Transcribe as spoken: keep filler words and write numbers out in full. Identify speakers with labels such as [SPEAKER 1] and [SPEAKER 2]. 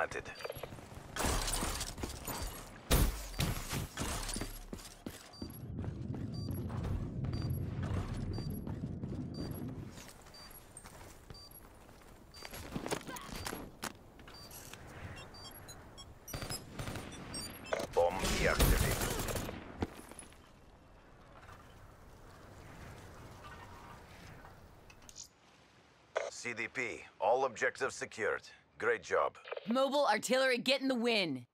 [SPEAKER 1] planted. Bomb deactivated. C D P, all objectives secured. Great job.
[SPEAKER 2] Mobile artillery getting the win.